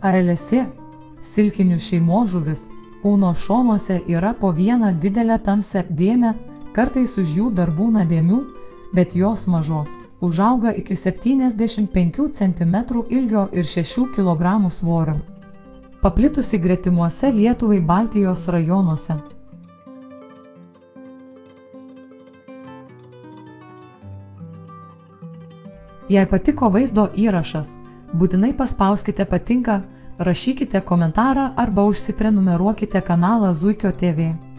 ALC – silkinių šeimos žuvis. Kūno šonuose yra po vieną didelę tamsią dėmę, kartais už jų dar būna dėmių, bet jos mažos. Užauga iki 75 cm ilgio ir 6 kg svorio. Paplitusi gretimuose Lietuvai Baltijos rajonuose. Jei patiko vaizdo įrašas, būtinai paspauskite patinka, rašykite komentarą arba užsiprenumeruokite kanalą Zuikio TV.